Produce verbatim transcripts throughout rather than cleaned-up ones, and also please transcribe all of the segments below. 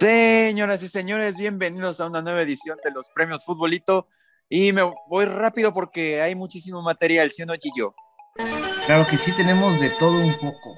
Señoras y señores, bienvenidos a una nueva edición de los Premios Futbolito. Y me voy rápido porque hay muchísimo material, ¿sí o no, Gillo? Claro que sí, tenemos de todo un poco.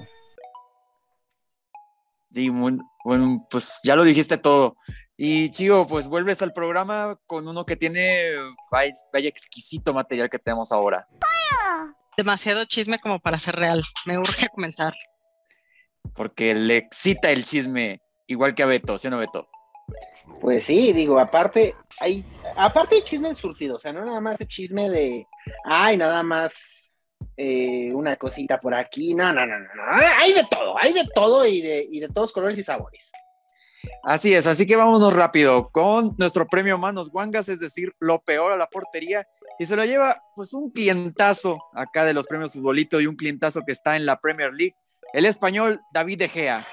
Sí, muy, bueno, pues ya lo dijiste todo. Y Chivo, pues vuelves al programa con uno que tiene, vaya, vaya exquisito material que tenemos ahora. Demasiado chisme como para ser real. Me urge comenzar. Porque le excita el chisme, igual que a Beto, ¿sí o no, Beto? Pues sí, digo, aparte hay, aparte hay chisme surtido, o sea, no nada más el chisme de, ay, nada más eh, una cosita por aquí, no, no, no, no, no, hay de todo, hay de todo y de, y de todos colores y sabores. Así es, así que vámonos rápido con nuestro premio Manos Guangas, es decir, lo peor a la portería, y se lo lleva pues un clientazo acá de los premios Futbolito y un clientazo que está en la Premier League, el español David De Gea.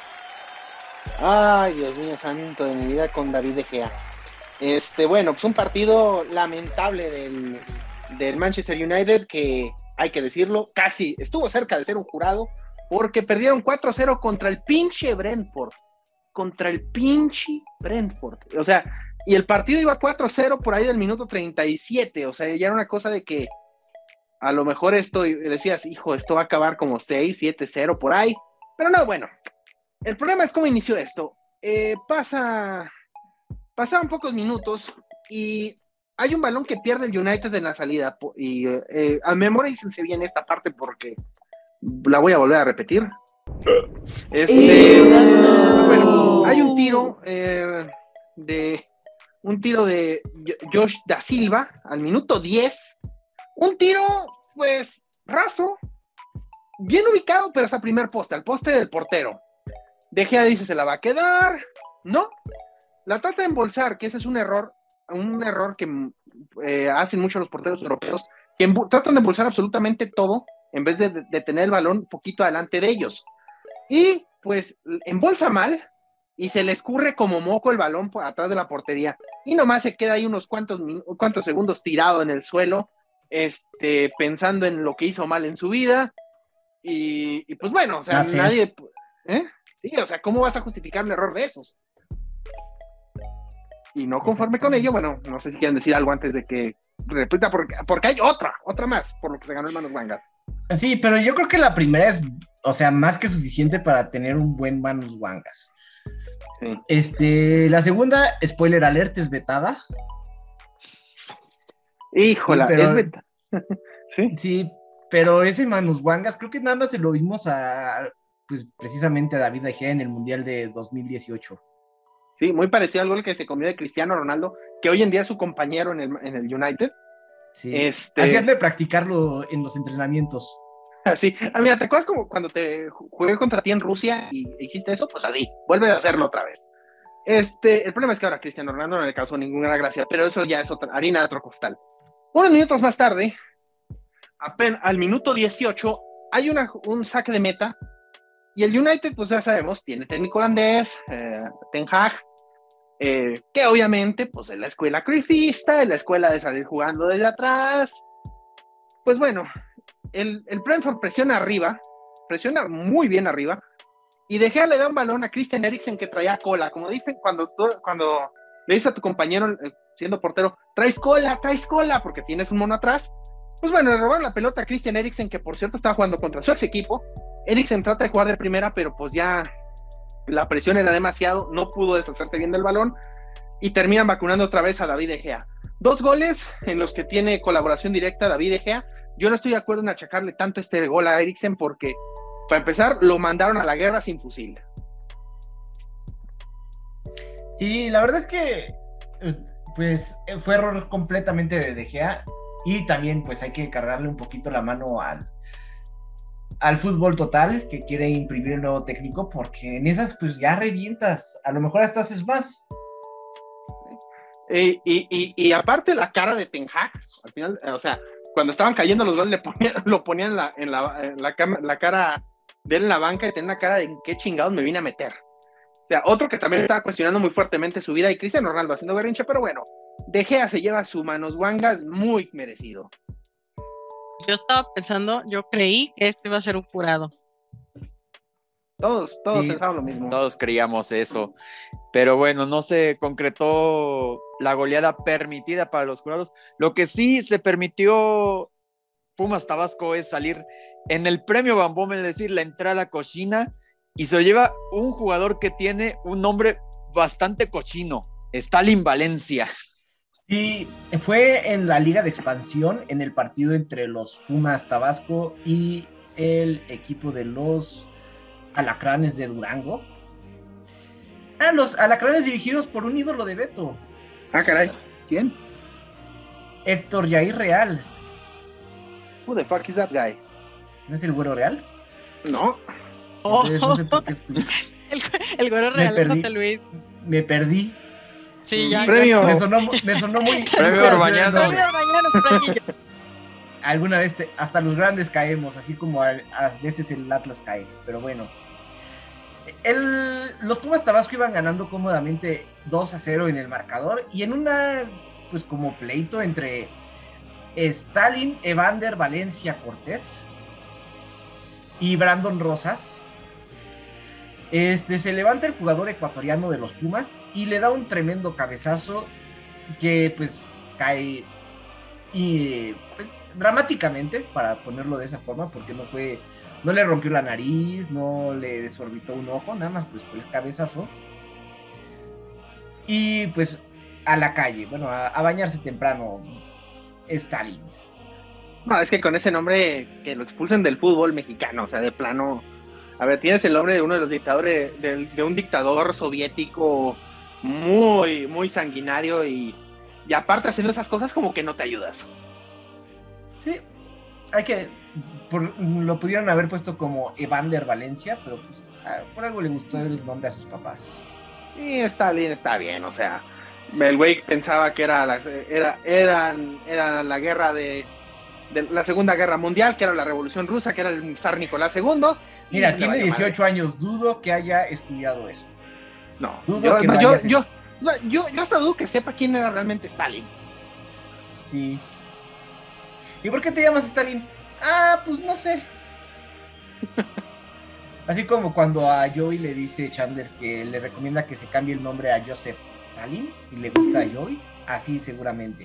Ay, Dios mío santo de mi vida con David De Gea. Este, bueno, pues un partido lamentable del, del Manchester United que, hay que decirlo, casi estuvo cerca de ser un jurado porque perdieron cuatro cero contra el pinche Brentford. Contra el pinche Brentford. O sea, y el partido iba cuatro cero por ahí del minuto treinta y siete. O sea, ya era una cosa de que a lo mejor esto, decías, hijo, esto va a acabar como seis, siete cero por ahí. Pero no, bueno. El problema es cómo inició esto. Eh, pasa, pasaron pocos minutos y hay un balón que pierde el United en la salida. Y eh, memorícense bien esta parte porque la voy a volver a repetir. Este, pues bueno, hay un tiro eh, de un tiro de Josh Da Silva al minuto diez. Un tiro, pues, raso, bien ubicado, pero es a primer poste, al poste del portero. De Gea dice, se la va a quedar. No, la trata de embolsar, que ese es un error, un error que eh, hacen muchos los porteros europeos, que embu- tratan de embolsar absolutamente todo en vez de, de, de tener el balón un poquito adelante de ellos. Y pues embolsa mal y se le escurre como moco el balón por atrás de la portería. Y nomás se queda ahí unos cuantos, cuantos segundos tirado en el suelo, este, pensando en lo que hizo mal en su vida. Y, y pues bueno, o sea, Gracias. nadie... ¿Eh? Sí, o sea, ¿cómo vas a justificar un error de esos? Y no conforme con ello, bueno, no sé si quieren decir algo antes de que repita, porque, porque hay otra, otra más, por lo que se ganó el Manos Guangas. Sí, pero yo creo que la primera es, o sea, más que suficiente para tener un buen Manos Guangas. Sí. Este, la segunda, spoiler alert, es vetada. Híjola, Sí, pero, es beta. Sí. Sí, pero ese Manos Guangas, creo que nada más se lo vimos a, pues precisamente a David De Gea en el Mundial de dos mil dieciocho. Sí, muy parecido al gol que se comió de Cristiano Ronaldo, que hoy en día es su compañero en el, en el United. Sí, Este... hacían de practicarlo en los entrenamientos. Así, ah, mira, ¿te acuerdas como cuando te jugué contra ti en Rusia y hiciste eso? Pues así, vuelve a hacerlo otra vez. Este, el problema es que ahora Cristiano Ronaldo no le causó ninguna gracia, pero eso ya es otra, harina de otro costal. Unos minutos más tarde, apenas, al minuto dieciocho, hay una, un saque de meta y el United, pues ya sabemos, tiene técnico holandés, eh, Ten Hag, eh, que obviamente, pues es la escuela cruyffista, es la escuela de salir jugando desde atrás. Pues bueno, el, el Brentford presiona arriba, presiona muy bien arriba, y De Gea le da un balón a Christian Eriksen que traía cola, como dicen cuando, tú, cuando le dices a tu compañero eh, siendo portero, traes cola, traes cola, porque tienes un mono atrás. Pues bueno, le robaron la pelota a Christian Eriksen, que por cierto estaba jugando contra su ex equipo. Eriksen trata de jugar de primera, pero pues ya la presión era demasiado, no pudo deshacerse bien del balón, y terminan vacunando otra vez a David De Gea. Dos goles en los que tiene colaboración directa David De Gea. Yo no estoy de acuerdo en achacarle tanto este gol a Eriksen porque, para empezar, lo mandaron a la guerra sin fusil. Sí, la verdad es que pues fue error completamente de De Gea y también pues hay que cargarle un poquito la mano al, al fútbol total que quiere imprimir el nuevo técnico, porque en esas pues ya revientas, a lo mejor hasta haces más. Y, y, y, y aparte la cara de Ten Hag, al final, o sea, cuando estaban cayendo los goles, le ponían, lo ponían en, la, en, la, en la, la cara de él en la banca y tenía una cara de ¿en qué chingados me vine a meter? O sea, otro que también estaba cuestionando muy fuertemente su vida, y Cristiano Ronaldo haciendo berrinche, pero bueno, De Gea se lleva su Manos Guangas muy merecido. Yo estaba pensando, yo creí que esto iba a ser un jurado. Todos, todos Sí. pensaban lo mismo. Todos creíamos eso, pero bueno, no se concretó la goleada permitida para los jurados. Lo que sí se permitió Pumas Tabasco es salir en el premio Bambón, es decir, la entrada cochina, y se lo lleva un jugador que tiene un nombre bastante cochino, Stalin Valencia. Sí, fue en la Liga de Expansión, en el partido entre los Pumas Tabasco y el equipo de los Alacranes de Durango. Ah, los Alacranes dirigidos por un ídolo de Beto, Ah, caray. ¿Quién? Héctor Yair Real. Who the fuck is that guy? ¿No es el Güero Real? No. Oh, Entonces, no sé por qué estoy... el, el güero Me real es perdí. José Luis. Me perdí. Sí, ya. Premio. Me sonó, mu- me sonó muy... Premio Orbañanos. No, Premio Orbañanos, por ahí yo. alguna vez te- hasta los grandes caemos, así como a, a veces el Atlas cae, pero bueno. El, los Pumas Tabasco iban ganando cómodamente dos a cero en el marcador y en una, pues como pleito entre Stalin, Evander Valencia Cortés y Brandon Rosas, este, se levanta el jugador ecuatoriano de los Pumas y le da un tremendo cabezazo que pues cae y pues dramáticamente, para ponerlo de esa forma, porque no fue, no le rompió la nariz, no le desorbitó un ojo, nada más pues fue el cabezazo. Y pues a la calle, bueno, a, a bañarse temprano, Stalin. No, es que con ese nombre que lo expulsen del fútbol mexicano, o sea, de plano. A ver, tienes el nombre de uno de los dictadores, de, de un dictador soviético muy, muy sanguinario y, y aparte haciendo esas cosas como que no te ayudas. Sí, hay que, por, lo pudieron haber puesto como Evander Valencia, pero pues a, por algo le gustó el nombre a sus papás. Y está bien, está bien, o sea, el güey pensaba que era la, era, eran, era la guerra de, de la Segunda Guerra Mundial, que era la Revolución Rusa, que era el zar Nicolás segundo. y Mira, le tiene valió dieciocho años, dudo que haya estudiado eso. madre. No, Dudo yo, que lo yo, haya sido. yo, no, yo, yo hasta dudo que sepa quién era realmente Stalin. Sí. ¿Y por qué te llamas Stalin? Ah, pues no sé. Así como cuando a Joey le dice Chandler que le recomienda que se cambie el nombre a Joseph Stalin y le gusta a Joey, así seguramente.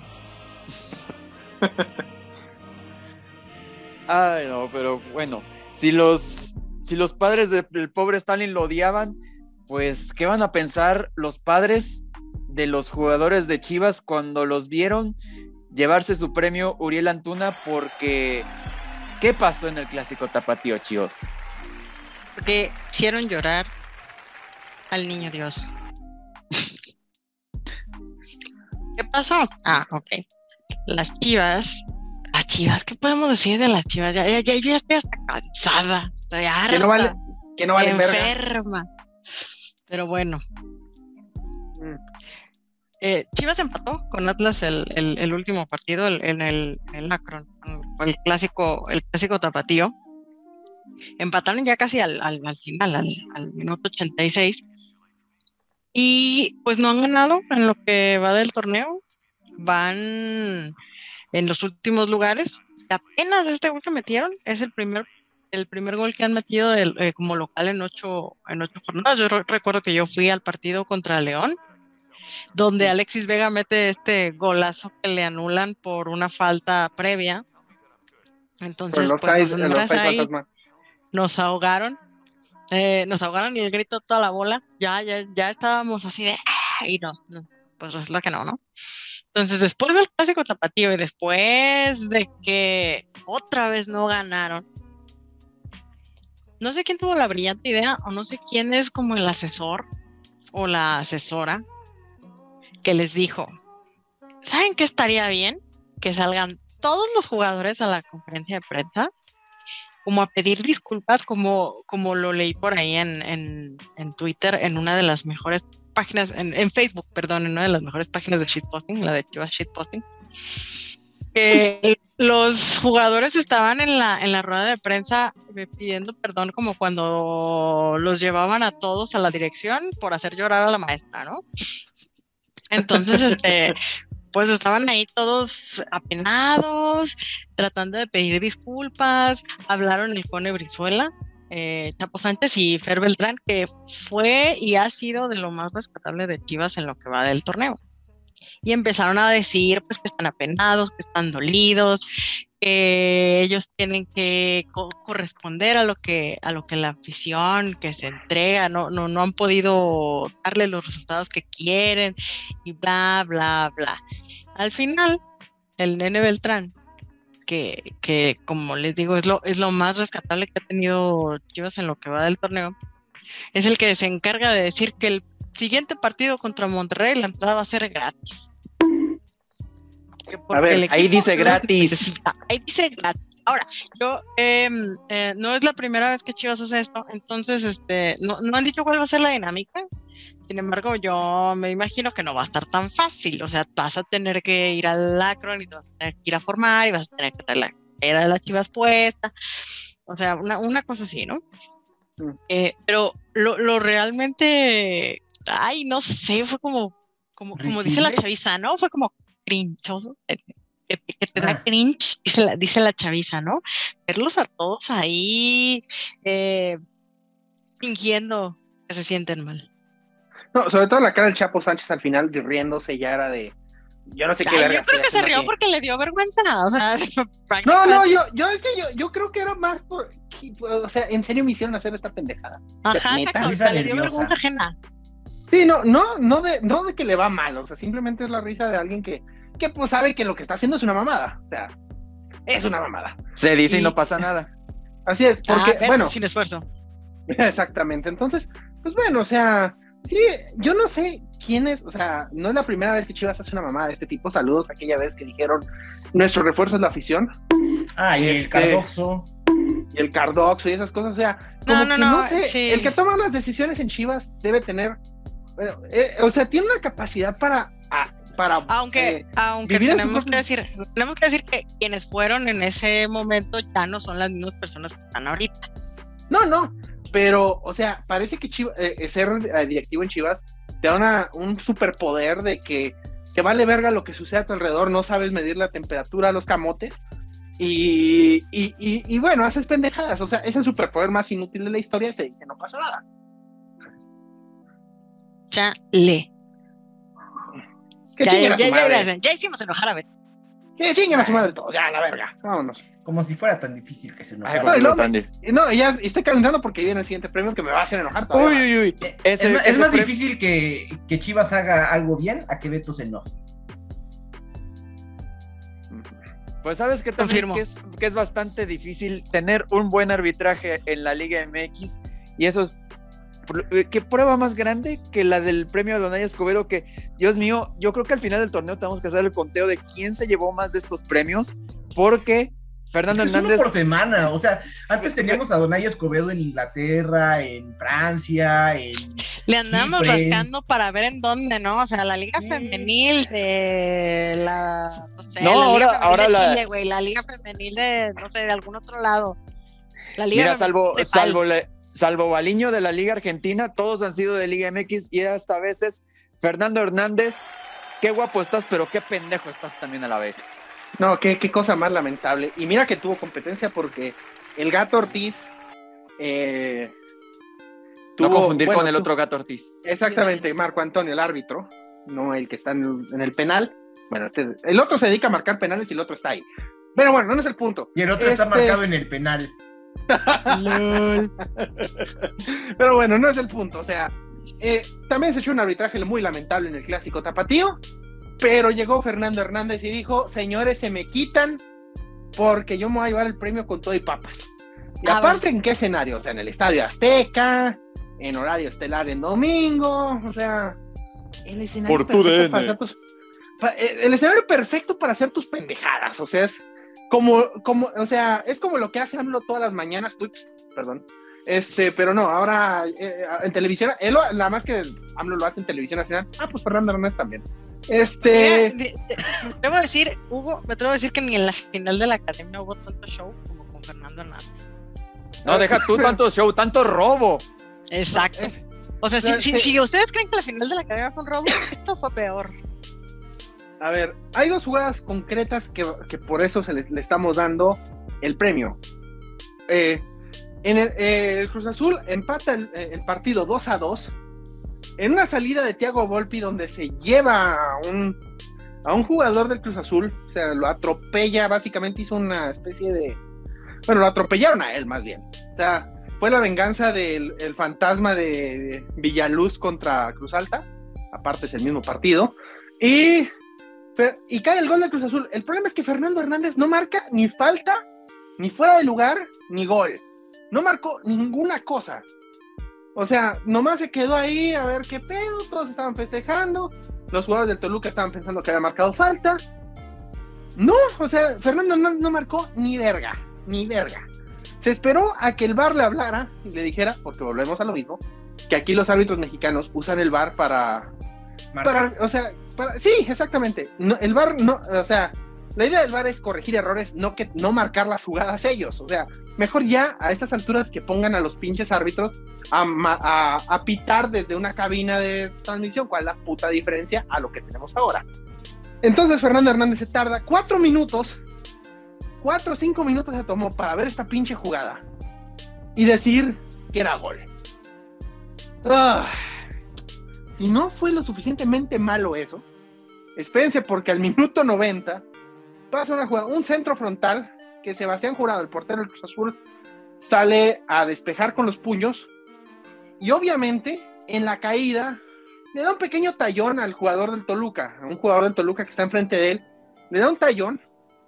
Ay, no, pero bueno, si los, si los padres del pobre Stalin lo odiaban, pues, ¿qué van a pensar los padres de los jugadores de Chivas cuando los vieron llevarse su premio Uriel Antuna? Porque, ¿qué pasó en el clásico tapatío, Chío? Porque hicieron llorar al niño Dios. ¿Qué pasó? Ah, ok. Las Chivas, las Chivas, ¿qué podemos decir de las Chivas? Ya, ya, ya, yo ya estoy hasta cansada, estoy harta, Que no vale, que no vale verga. enferma. Pero bueno. Mm. Eh, Chivas empató con Atlas el, el, el último partido el, en el, el Akron, el clásico, el clásico tapatío. Empataron ya casi al, al, al final, al, al minuto ochenta y seis. Y pues no han ganado en lo que va del torneo. Van en los últimos lugares. Apenas este gol que metieron es el primer, el primer gol que han metido del, eh, como local en ocho, en ocho jornadas. Yo re- recuerdo que yo fui al partido contra León, donde Alexis Vega mete este golazo que le anulan por una falta previa. Pero Entonces, el pues offside, nos el andas offside ahí, fantasma. nos ahogaron, eh, nos ahogaron y el grito toda la bola, ya, ya, ya estábamos así de, ¡ah! Y no, no, pues resulta que no, ¿no? Entonces, después del clásico tapatío y después de que otra vez no ganaron, no sé quién tuvo la brillante idea o no sé quién es como el asesor o la asesora que les dijo, ¿saben qué estaría bien? Que salgan todos los jugadores a la conferencia de prensa como a pedir disculpas, como, como lo leí por ahí en, en, en Twitter, en una de las mejores páginas, en, en Facebook, perdón, en una de las mejores páginas de shitposting, la de Chivas Shitposting, que los jugadores estaban en la, en la rueda de prensa pidiendo perdón como cuando los llevaban a todos a la dirección por hacer llorar a la maestra, ¿no? Entonces, este... pues estaban ahí todos apenados, tratando de pedir disculpas, hablaron el Cone Brizuela, eh, Chapo Sánchez y Fer Beltrán, que fue y ha sido de lo más rescatable de Chivas en lo que va del torneo. Y empezaron a decir pues que están apenados, que están dolidos, que ellos tienen que co- corresponder a lo que a lo que la afición que se entrega, no, no, no han podido darle los resultados que quieren y bla, bla, bla. Al final, el Nene Beltrán, que, que como les digo, es lo, es lo más rescatable que ha tenido Chivas en lo que va del torneo, es el que se encarga de decir que el siguiente partido contra Monterrey la entrada va a ser gratis. Que porque A ver, el ahí equipo dice las gratis. necesita. Ahí dice gratis. Ahora, yo eh, eh, no es la primera vez que Chivas hace esto, entonces este, no, no han dicho cuál va a ser la dinámica. Sin embargo, yo me imagino que no va a estar tan fácil. O sea, vas a tener que ir al Akron y te vas a tener que ir a formar y vas a tener que traer la era de las Chivas puesta. O sea, una, una cosa así, ¿no? Mm. Eh, pero lo, lo realmente, ay, no sé, fue como, como, como dice la ¿Risible? chaviza, ¿no? Fue como crinchoso, eh, que, te- que te da Ah. cringe, dice la, dice la chaviza, ¿no? Verlos a todos ahí eh, fingiendo que se sienten mal. No, sobre todo la cara del Chapo Sánchez al final de riéndose ya era de. Yo no sé qué Ay, verga yo creo estoy que se haciendo rió aquí. porque le dio vergüenza, o sea, No, prácticamente. no, yo, yo es que yo, yo creo que era más por. O sea, en serio me hicieron hacer esta pendejada. Ajá, neta. exacto, o Risa sea, le dio nerviosa. vergüenza ajena. Sí, no, no, no de, no de que le va mal, o sea, simplemente es la risa de alguien que, que pues sabe que lo que está haciendo es una mamada. O sea, es una mamada. Se dice y, Y- no pasa nada. Así es, porque, Ah, versus bueno, sin esfuerzo. exactamente. Entonces, pues bueno, o sea, sí, yo no sé quién es, o sea, no es la primera vez que Chivas hace una mamada de este tipo. Saludos a aquella vez que dijeron, nuestro refuerzo es la afición, Ah, y el Este- Cardoxo. y el Cardoxo y esas cosas, o sea, No, como no, que no, no sé, sí. el que toma las decisiones en Chivas debe tener, bueno, eh, o sea, tiene una capacidad para, ah, para Aunque, eh, aunque vivir en su tenemos que propio- decir, tenemos que decir que quienes fueron en ese momento ya no son las mismas personas que están ahorita. no, no, pero, o sea, parece que Chivas, eh, ser eh, directivo en Chivas te da una, un superpoder de que te vale verga lo que sucede a tu alrededor, no sabes medir la temperatura a los camotes, y, y, y, y bueno, haces pendejadas, o sea, es el superpoder más inútil de la historia, se dice, no pasa nada. Chale. Que Ya, chinguen ya, a su ya, madre. ya, ya hicimos enojar a Beto. Que chinguen a su madre todos, ya, la verga, vámonos. Como si fuera tan difícil que se nos Ay, haga. pues, no, no, me- Tandy. Y no, ya estoy calentando porque viene el siguiente premio que me va a hacer enojar todavía. Uy, uy, uy. Eh, Ese- es ma- es ese más pre- difícil que, que Chivas haga algo bien a que Beto se enoje. Pues sabes que también Confirmo. que es, que es bastante difícil tener un buen arbitraje en la Liga M X, y eso es pr- qué prueba más grande que la del premio Donay Escobedo, que Dios mío, yo creo que al final del torneo tenemos que hacer el conteo de quién se llevó más de estos premios, porque Fernando Es uno Hernández por semana, o sea, antes teníamos a Donay Escobedo en Inglaterra, en Francia, en... Le andamos Chipre. rascando para ver en dónde, ¿no? O sea, la liga Sí. femenil de la, no sé, No, la ahora- liga femenil ahora de la- Chile, güey, la liga femenil de, no sé, de algún otro lado. La liga mira, femenil salvo, de salvo, Pal. la- salvo Baliño de la Liga Argentina, todos han sido de Liga M X, y hasta veces Fernando Hernández, qué guapo estás, pero qué pendejo estás también a la vez. No, qué, qué cosa más lamentable. Y mira que tuvo competencia porque el Gato Ortiz eh, No tuvo- confundir bueno, con el tu- otro Gato Ortiz. Exactamente, Marco Antonio, el árbitro, no el que está en, en el penal. Bueno, este- el otro se dedica a marcar penales y el otro está ahí. Pero bueno, no es el punto. Y el otro está Este- marcado en el penal. Lol. Pero bueno, no es el punto. O sea, eh, también se echó un arbitraje muy lamentable en el clásico tapatío, pero llegó Fernando Hernández y dijo, señores, se me quitan porque yo me voy a llevar el premio con todo y papas. Y Ah, aparte, ¿en qué escenario? O sea, en el Estadio Azteca, en horario estelar en domingo, o sea, el escenario Por tu perfecto D N. para hacer tus- pa- eh, el escenario perfecto para hacer tus pendejadas, o sea, es como, como, o sea, es como lo que hace AMLO todas las mañanas, ups, perdón, este, pero no, ahora eh, en televisión, él lo- nada más que AMLO lo hace en televisión nacional, ah, pues Fernando Hernández también, este, Mira, de- de- me atrevo a decir, Hugo, me atrevo a decir que ni en la final de la academia hubo tanto show como con Fernando Hernández. No, deja tú tanto show, tanto robo. Exacto. es- O sea, si, no, si, sí. si ustedes creen que la final de la academia fue un robo, esto fue peor. a ver, hay dos jugadas concretas que, que por eso se les, le estamos dando el premio. Eh, En el, eh, el Cruz Azul empata el, el partido dos a dos en una salida de Thiago Volpi donde se lleva a un, a un jugador del Cruz Azul, o sea, lo atropella, básicamente hizo una especie de... Bueno, lo atropellaron a él más bien, o sea, fue la venganza del el fantasma de Villaluz contra Cruz Alta, aparte es el mismo partido, y, y cae el gol del Cruz Azul. El problema es que Fernando Hernández no marca ni falta, ni fuera de lugar, ni gol. No marcó ninguna cosa. O sea, nomás se quedó ahí a ver qué pedo, todos estaban festejando, los jugadores del Toluca estaban pensando que había marcado falta. No, o sea, Fernando no, no marcó ni verga, ni verga. Se esperó a que el V A R le hablara y le dijera, porque volvemos a lo mismo, que aquí los árbitros mexicanos usan el V A R para... para o sea, para, sí, exactamente. No, el V A R no, o sea... La idea del V A R es corregir errores, no que no marcar las jugadas ellos. O sea, mejor ya a estas alturas que pongan a los pinches árbitros a, a, a pitar desde una cabina de transmisión. ¿Cuál es la puta diferencia a lo que tenemos ahora? Entonces Fernando Hernández se tarda cuatro minutos, cuatro o cinco minutos se tomó para ver esta pinche jugada y decir que era gol. Ah, si no fue lo suficientemente malo eso, espérense porque al minuto noventa pasa una jugada, un centro frontal que Sebastián Jurado, el portero del Cruz Azul, sale a despejar con los puños y obviamente en la caída le da un pequeño tallón al jugador del Toluca, a un jugador del Toluca que está enfrente de él, le da un tallón,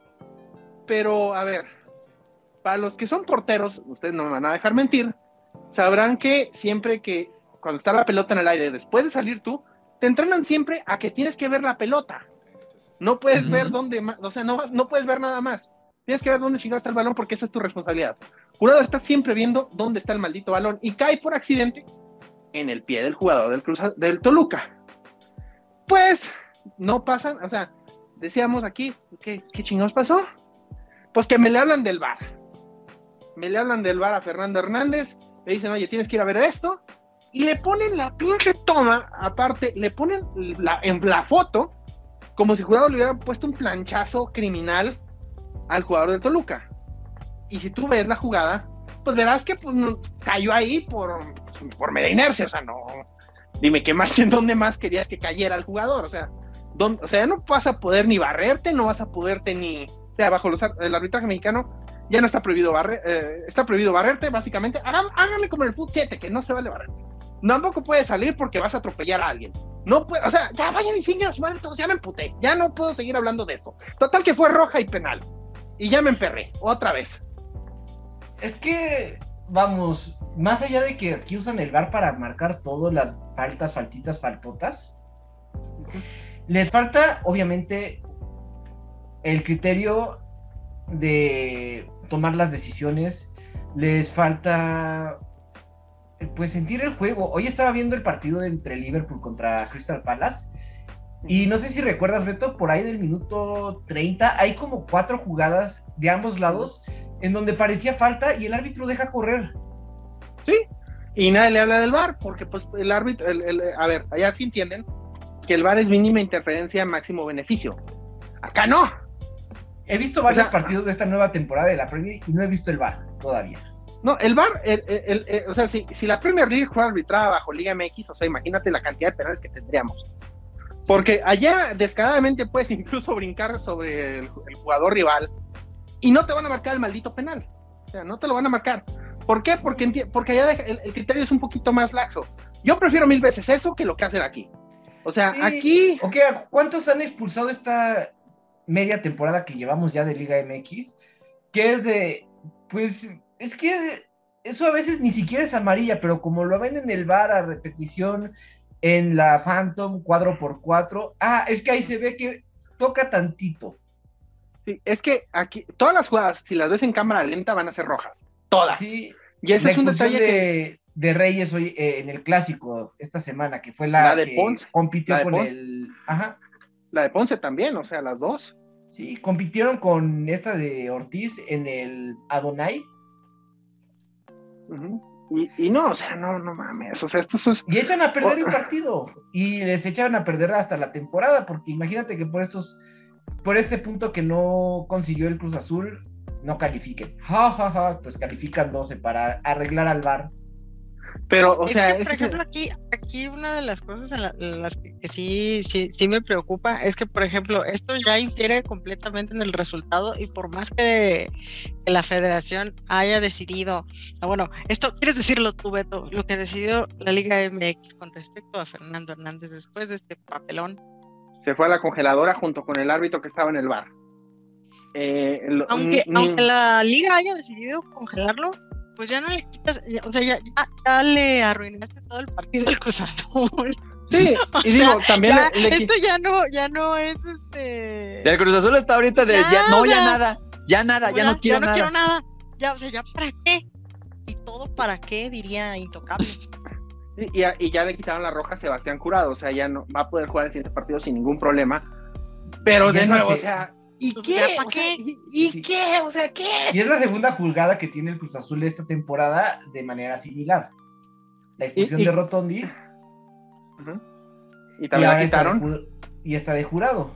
pero a ver, para los que son porteros, ustedes no me van a dejar mentir, sabrán que siempre que cuando está la pelota en el aire, después de salir tú, te entrenan siempre a que tienes que ver la pelota. No puedes uh-huh. ver dónde, o sea, no, no puedes ver nada más. Tienes que ver dónde chingado está el balón porque esa es tu responsabilidad. Jurado está siempre viendo dónde está el maldito balón y cae por accidente en el pie del jugador del, Cruz, del Toluca. Pues, no pasan, o sea, decíamos aquí, ¿qué, qué chingados pasó? Pues que me le hablan del V A R. Me le hablan del V A R a Fernando Hernández, le dicen, oye, tienes que ir a ver esto, y le ponen la pinche toma, aparte, le ponen la, en la foto, como si Jurado le hubiera puesto un planchazo criminal al jugador del Toluca. Y si tú ves la jugada, pues verás que pues, no, cayó ahí por, por media inercia, o sea, no, dime qué más, ¿en dónde más querías que cayera el jugador? O sea, ¿dónde, o sea, no vas a poder ni barrerte, no vas a poderte ni, o sea, bajo los, el arbitraje mexicano, ya no está prohibido barrer, eh, está prohibido barrerte, básicamente, hágame, hágame como en el fut siete, que no se vale barrer. Tampoco puedes salir porque vas a atropellar a alguien. No puede, o sea, ya vayan y siguen a su madre, todos ya me emputé, ya no puedo seguir hablando de esto. Total que fue roja y penal. Y ya me emperré, otra vez. Es que, vamos, más allá de que aquí usan el V A R para marcar todas las faltas, faltitas, faltotas, les falta, obviamente, el criterio de tomar las decisiones, les falta... pues sentir el juego. Hoy estaba viendo el partido entre Liverpool contra Crystal Palace y no sé si recuerdas, Beto, por ahí del minuto treinta hay como cuatro jugadas de ambos lados en donde parecía falta y el árbitro deja correr. Sí, y nadie le habla del V A R porque pues el árbitro, el, el, a ver, allá sí entienden que el V A R es mínima interferencia, máximo beneficio. Acá no. He visto varios o sea, partidos de esta nueva temporada de la Premier y no he visto el V A R todavía. No, el V A R, el, el, el, el, o sea, si, si la Premier League fuera arbitrada bajo Liga M X, o sea, imagínate la cantidad de penales que tendríamos. Porque allá descaradamente puedes incluso brincar sobre el, el jugador rival y no te van a marcar el maldito penal. O sea, no te lo van a marcar. ¿Por qué? Porque, porque allá deja, el, el criterio es un poquito más laxo. Yo prefiero mil veces eso que lo que hacen aquí. O sea, sí, aquí... Ok, ¿cuántos han expulsado esta media temporada que llevamos ya de Liga M X? Que es de, pues... Es que eso a veces ni siquiera es amarilla, pero como lo ven en el V A R a repetición, en la Phantom, cuadro por cuatro, ah, es que ahí se ve que toca tantito. Sí, es que aquí, todas las jugadas, si las ves en cámara lenta, van a ser rojas. Todas. Sí, y ese es un detalle de, que... de Reyes hoy eh, en el clásico esta semana, que fue la, la de que Ponce. compitió la de con Ponce. el... Ajá. La de Ponce también, o sea, las dos. Sí, compitieron con esta de Ortiz en el Adonai. Uh-huh. Y, y no, o sea, no, no mames, o sea, esto es... Y echan a perder oh. el partido, y les echan a perder hasta la temporada, porque imagínate que por estos, por este punto que no consiguió el Cruz Azul, no califiquen. Ja, ja, ja, pues califican doce para arreglar al V A R. Pero, o es sea, que, por ese ejemplo, aquí, aquí una de las cosas en, la- en las que, que sí, sí, sí me preocupa es que, por ejemplo, esto ya infiere completamente en el resultado y por más que, que la federación haya decidido, ah, bueno, esto quieres decirlo tú, Beto, lo que decidió la Liga M X con respecto a Fernando Hernández después de este papelón, se fue a la congeladora junto con el árbitro que estaba en el bar. Eh, lo- aunque, ni- aunque la Liga haya decidido congelarlo, pues ya no le quitas, ya- o sea, ya, ya, ya le arruinaste todo el partido del Cruz Azul. Sí, O y sea, digo, también ya, le, le- esto ya no, ya no es este. Del Cruz Azul está ahorita de, Ya, ya, no, o ya sea, nada, ya nada, como ya no quiero ya no nada. quiero nada. Ya, o sea, ya para qué. Y todo para qué, diría Intocable. y, y- y ya le quitaron la roja a Sebastián Curado, o sea, ya no va a poder jugar el siguiente partido sin ningún problema. Pero Y de es la nuevo, o se- sea, ¿y Pues qué? ya, ¿pa' O sea, qué? ¿y, y Sí. qué? O sea, ¿qué? Y es la segunda jugada que tiene el Cruz Azul esta temporada de manera similar. La expulsión Y- y- de Rotondi Ujú. Y y también la ahora esta de, quitaron. ju- y esta de Jurado.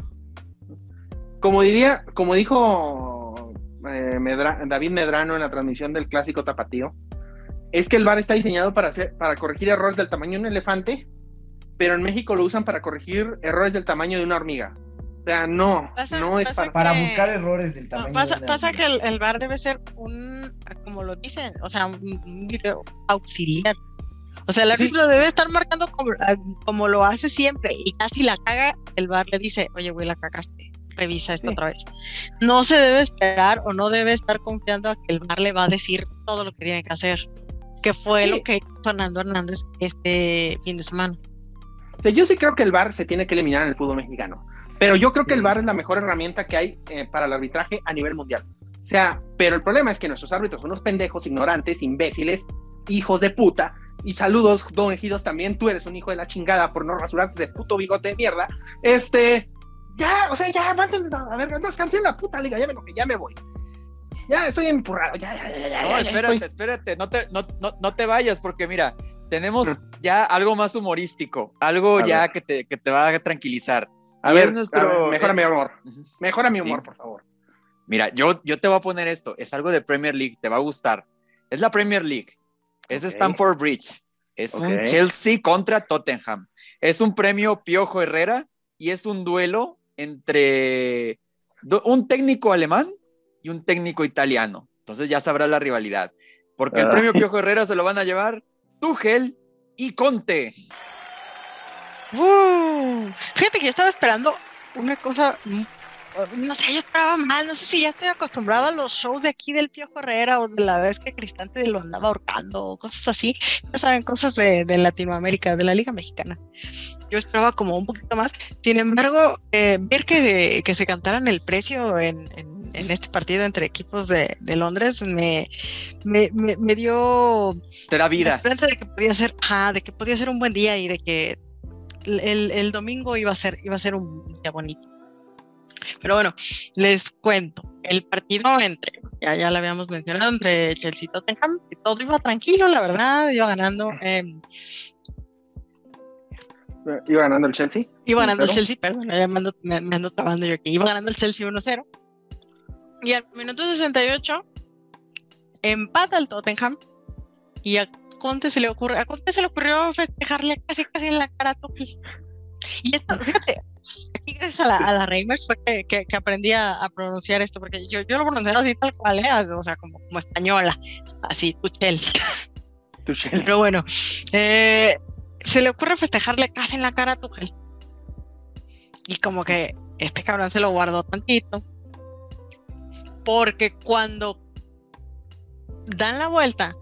Como diría, como dijo eh, Medra- David Medrano en la transmisión del clásico tapatío, es que el V A R está diseñado para, hacer, para corregir errores del tamaño de un elefante, pero en México lo usan para corregir errores del tamaño de una hormiga. O sea, no, Pasa- no es pasa para... Para que- buscar errores del No, tamaño pasa, de una pasa hormiga. que el, el V A R debe ser un, como lo dicen, o sea, un, un video auxiliar. O sea, el Sí. árbitro debe estar marcando como, ah, como lo hace siempre y casi la caga, el V A R le dice, oye, güey, la cagaste, revisa esto Sí. otra vez. No se debe esperar o no debe estar confiando a que el V A R le va a decir todo lo que tiene que hacer, que fue Sí. lo que hizo Fernando Hernández este fin de semana. O sea, yo sí creo que el V A R se tiene que eliminar en el fútbol mexicano, pero yo creo que Sí. el V A R es la mejor herramienta que hay eh, para el arbitraje a nivel mundial. O sea, pero el problema es que nuestros árbitros son unos pendejos, ignorantes, imbéciles, hijos de puta. Y saludos, Don Ejidos, también tú eres un hijo de la chingada por no rasurarte de puto bigote de mierda. Este, ya, o sea, ya, mándenme a ver, no, cancelen la puta liga, ya me enojé, ya me voy. Ya estoy empurrado, ya, ya, ya, ya. No, ya, espérate, estoy... espérate, no te, no, no, no te vayas, porque mira, tenemos ya algo más humorístico, algo A ya ver. que te, que te va a tranquilizar. A Y ver, es nuestro. a ver, mejora eh, mi humor, ujú. mejora mi humor, Sí. por favor. Mira, yo, yo te voy a poner esto, es algo de Premier League, te va a gustar. Es la Premier League, es de Ok. Stamford Bridge, es Ok. un Chelsea contra Tottenham, es un premio Piojo Herrera y es un duelo entre do- un técnico alemán y un técnico italiano. Entonces ya sabrás la rivalidad, porque el Ah. premio Piojo Herrera se lo van a llevar Tuchel y Conte. Uh, fíjate que yo estaba esperando una cosa, mm, no sé, yo esperaba más, no sé si ya estoy acostumbrado a los shows de aquí del Piojo Herrera o de la vez que Cristante lo andaba ahorcando o cosas así, ya saben, cosas de, de Latinoamérica, de la Liga Mexicana. Yo esperaba como un poquito más, sin embargo, eh, ver que, que se cantaran el precio en, en, en este partido entre equipos de, de Londres me, me, me, me dio Te da la vida. esperanza de que podía ser, ajá, de que podía ser un buen día y de que el, el, el domingo iba a ser, iba a ser un día bonito. Pero bueno, les cuento, el partido entre, ya, ya lo habíamos mencionado, entre Chelsea y Tottenham, que todo iba tranquilo, la verdad, iba ganando, eh, Iba ganando el Chelsea. iba ganando el uno cero. Chelsea, perdón, ya me ando, me, me ando trabando yo aquí, iba ganando el Chelsea uno cero, y al minuto sesenta y ocho empata el Tottenham, y a Conte se le ocurre, a Conte se le ocurrió festejarle casi casi en la cara a Tuchel. Y esto, fíjate, aquí gracias a la, a la Reimers fue que, que, que aprendí a, a pronunciar esto, porque yo, yo lo pronunciaba así tal cual, ¿eh? O sea, como, como española, así, Tuchel. Tuchel. Pero bueno, eh, se le ocurre festejarle casi en la cara a Tuchel. Y como que este cabrón se lo guardó tantito, porque cuando dan la vuelta,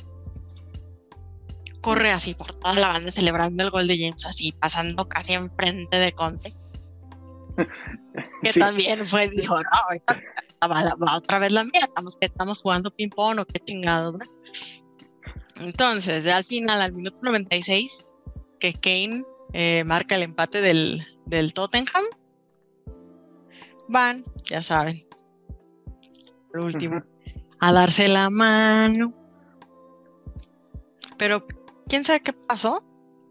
corre así por toda la banda celebrando el gol de James, así pasando casi enfrente de Conte. Que Sí. también fue, dijo, no, ahorita va, la- va otra vez la mía, estamos, que estamos jugando ping-pong o qué chingados, ¿no? Entonces, ya al final, al minuto noventa y seis, que Kane eh, marca el empate del, del Tottenham, van, ya saben, por último, Ujú. a darse la mano. Pero, ¿quién sabe qué pasó?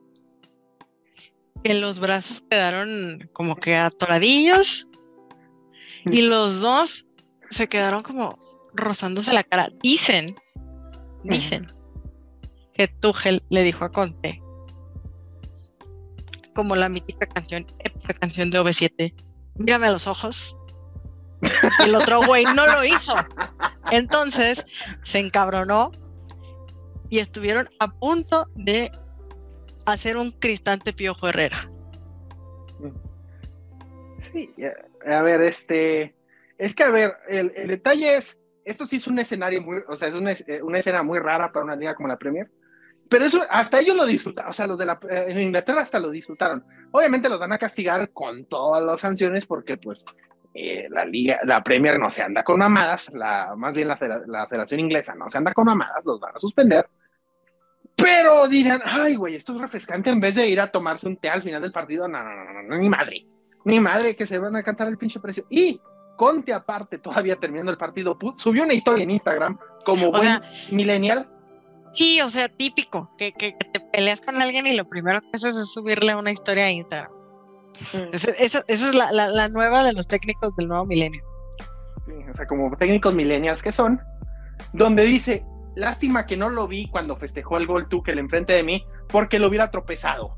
Que los brazos quedaron como que atoradillos y los dos se quedaron como, rozándose la cara. Dicen, dicen que Tuchel le dijo a Conte, como la mítica canción, épica canción de O V siete, mírame a los ojos. Y el otro güey no lo hizo. Entonces se encabronó y estuvieron a punto de hacer un Cristante Piojo Herrera. Sí, a ver, este, es que a ver, el, el detalle es, esto sí es un escenario muy, o sea, es una, una escena muy rara para una liga como la Premier, pero eso, hasta ellos lo disfrutaron, o sea, los de la, en Inglaterra hasta lo disfrutaron. Obviamente los van a castigar con todas las sanciones porque, pues, eh, la liga, la Premier no se anda con mamadas, la, más bien la, la Federación Inglesa no se anda con mamadas, los van a suspender. Pero dirán, ay, güey, esto es refrescante en vez de ir a tomarse un té al final del partido. No, no, no, no, no, ni madre. Ni madre que se van a cantar el pinche precio. Y Conte, aparte, todavía terminando el partido, subió una historia en Instagram como O buen sea, millennial. sí, o sea, típico, que, que, que te peleas con alguien y lo primero que haces es subirle una historia a Instagram. Esa, esa, esa es la, la, la nueva de los técnicos del nuevo milenio. Sí, o sea, como técnicos millennials que son, donde dice, lástima que no lo vi cuando festejó el gol Tuchel enfrente de mí, porque lo hubiera tropezado.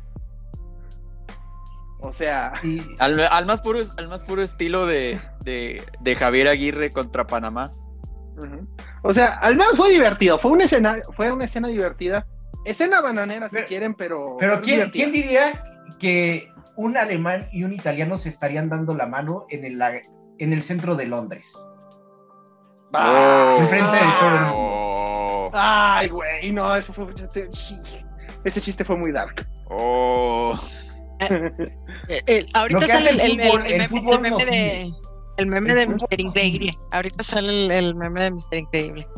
O sea... Sí. Al, al, más puro, al más puro estilo de, de, de Javier Aguirre contra Panamá. Uh-huh. O sea, al menos fue divertido, fue una escena, fue una escena divertida. Escena bananera si pero, quieren, pero... Pero ¿quién, ¿quién diría que un alemán y un italiano se estarían dando la mano en el, en el centro de Londres? Ah, oh, enfrente de todo el mundo. Ay, güey, no, eso fue... Ese, ese chiste fue muy dark. Oh... Eh, eh, ahorita sale el, el, el, el, el, meme, el meme de el meme de mister Increíble. Ahorita sale el, el meme de mister Increíble.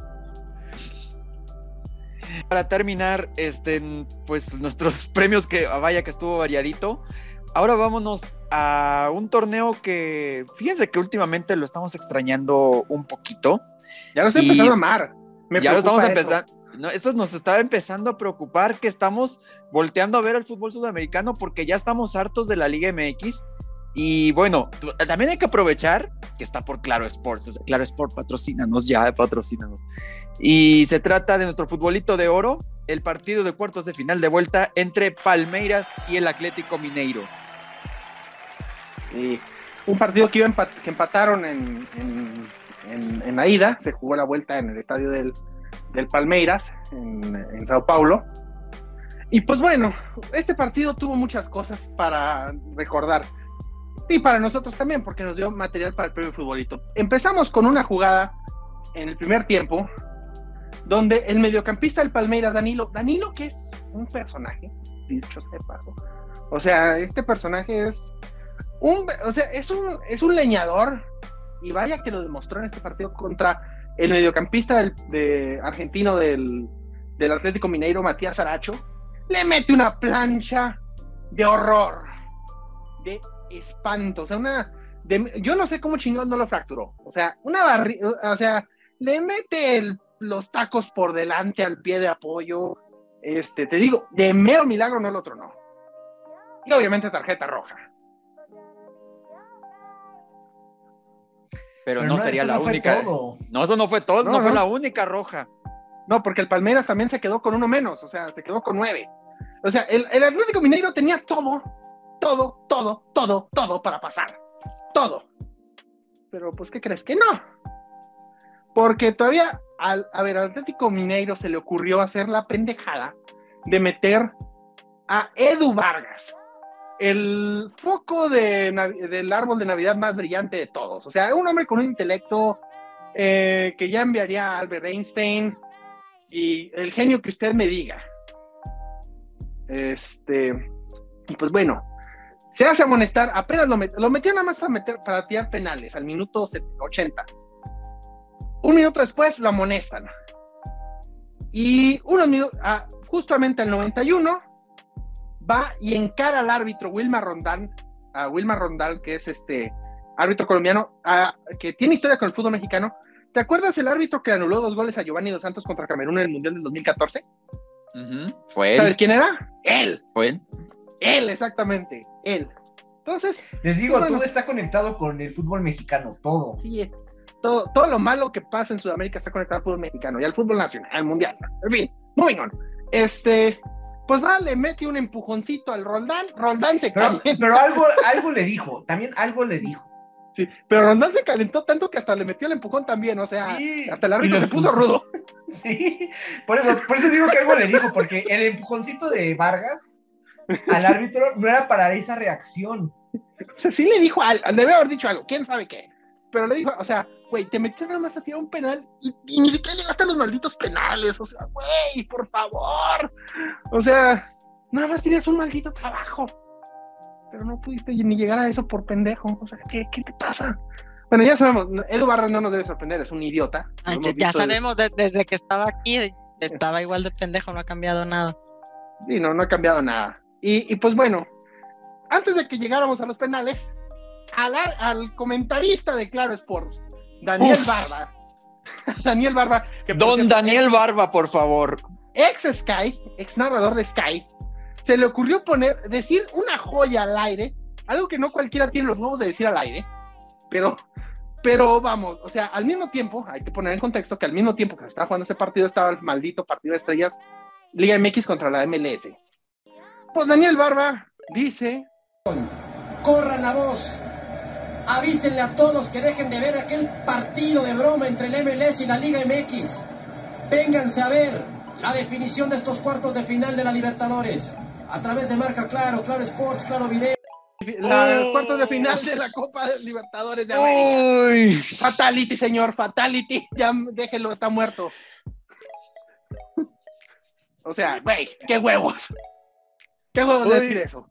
Para terminar, este, pues nuestros premios, que vaya que estuvo variadito. Ahora vámonos a un torneo que, fíjense que últimamente lo estamos extrañando un poquito. Ya lo estoy empezando a amar. Me ya lo estamos empezando. No, esto nos está empezando a preocupar, que estamos volteando a ver al fútbol sudamericano porque ya estamos hartos de la Liga M X. Y bueno, también hay que aprovechar que está por Claro Sports. O sea, Claro Sports, patrocínanos ya, patrocínanos. Y se trata de nuestro futbolito de oro, el partido de cuartos de final de vuelta entre Palmeiras y el Atlético Mineiro. Sí, un partido que, iba empat- que empataron en, en, en, en la ida, se jugó la vuelta en el estadio del del Palmeiras en, en Sao Paulo. Y pues bueno, este partido tuvo muchas cosas para recordar y para nosotros también, porque nos dio material para el premio futbolito. Empezamos con una jugada en el primer tiempo donde el mediocampista del Palmeiras, Danilo, Danilo que es un personaje, dicho sea de paso, o sea, este personaje es un, o sea, es un, es un leñador, y vaya que lo demostró en este partido contra el mediocampista del, de, argentino del, del Atlético Mineiro, Matías Aracho. Le mete una plancha de horror, de espanto, o sea, una, de, yo no sé cómo chingón no lo fracturó, o sea, una barri, o sea, le mete el, los tacos por delante al pie de apoyo, este, te digo, de mero milagro no lo tronó, y obviamente tarjeta roja. Pero, Pero no, no sería eso la no única. Fue todo. No, eso no fue todo, no, no fue no. la única roja. No, porque el Palmeiras también se quedó con uno menos, o sea, se quedó con nueve. O sea, el, el Atlético Mineiro tenía todo, todo, todo, todo, todo para pasar. Todo. Pero, pues, ¿qué crees? Que no. Porque todavía, al, a ver, al Atlético Mineiro se le ocurrió hacer la pendejada de meter a Edu Vargas, el foco de, del árbol de Navidad más brillante de todos. O sea, un hombre con un intelecto eh, que ya enviaría a Albert Einstein y el genio que usted me diga. Este, y pues bueno, se hace amonestar, apenas lo, met, lo metió nada más para, meter, para tirar penales al minuto ochenta. Un minuto después lo amonestan. Y unos minutos, ah, justamente al noventa y uno, va y encara al árbitro Wilmar Rondán, a Wilmar Rondán, que es este árbitro colombiano, a, que tiene historia con el fútbol mexicano. ¿Te acuerdas el árbitro que anuló dos goles a Giovanni Dos Santos contra Camerún en el Mundial del dos mil catorce? Uh-huh. Fue él. ¿Sabes quién era? Él. Fue él. Él, exactamente. Él. Entonces. Les digo, bueno, todo está conectado con el fútbol mexicano, todo. Sí. todo, todo lo malo que pasa en Sudamérica está conectado al fútbol mexicano y al fútbol nacional, al mundial. En fin, moving on. Este, pues va, le mete un empujoncito al Roldán, Roldán se Pero, calienta. pero algo, algo le dijo, también algo le dijo. Sí, pero Roldán se calentó tanto que hasta le metió el empujón también, o sea, Sí, hasta el árbitro y lo se puso rudo. Sí, por eso, por eso digo que algo le dijo, porque el empujoncito de Vargas al árbitro no era para esa reacción. O sea, sí le dijo algo, debe haber dicho algo, quién sabe qué. Pero le dijo, o sea, güey, te metió nada más a tirar un penal y, y ni siquiera llegaste a los malditos penales. O sea, güey, por favor. O sea, nada más tenías un maldito trabajo. Pero no pudiste ni llegar a eso por pendejo. O sea, ¿qué, qué te pasa? Bueno, ya sabemos, Edu Barra no nos debe sorprender, es un idiota. Ay, Lo ya, hemos ya visto sabemos de- desde que estaba aquí, estaba igual de pendejo, no ha cambiado nada. Sí, no, no ha cambiado nada. Y, y pues bueno, antes de que llegáramos a los penales, al, al comentarista de Claro Sports, Daniel Uf. Barba, Daniel Barba, que por Don cierto, Daniel es Barba, por favor. ex Sky, ex narrador de Sky, se le ocurrió poner, decir una joya al aire, algo que no cualquiera tiene los huevos de decir al aire, pero, pero vamos, o sea, al mismo tiempo, hay que poner en contexto que al mismo tiempo que se estaba jugando ese partido, estaba el maldito partido de estrellas, Liga M X contra la M L S. Pues Daniel Barba dice... Corran la voz, avísenle a todos que dejen de ver aquel partido de broma entre el M L S y la Liga M X. Vénganse a ver la definición de estos cuartos de final de la Libertadores a través de Marca Claro, Claro Sports, Claro Video. Los Oh. cuartos de final de la Copa de Libertadores de América. Uy. Fatality, señor, fatality. Ya déjelo, está muerto. O sea, güey, qué huevos. Qué huevos de Uy. decir eso.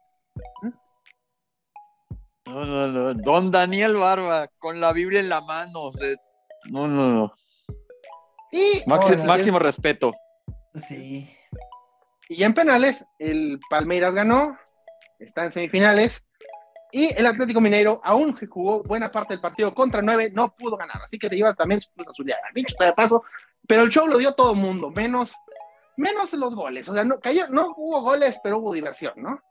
No, no, no. Don Daniel Barba, con la Biblia en la mano. O sea, no, no, no. Y, Maxi- Hola. máximo respeto. Sí. y ya en penales, el Palmeiras ganó, está en semifinales. Y el Atlético Mineiro, aún que jugó buena parte del partido contra nueve, no pudo ganar. Así que se lleva también su Cruz Azul. Ya, dicho sea de paso, pero el show lo dio todo el mundo, menos, menos los goles. O sea, no, cayó, no hubo goles, pero hubo diversión, ¿no?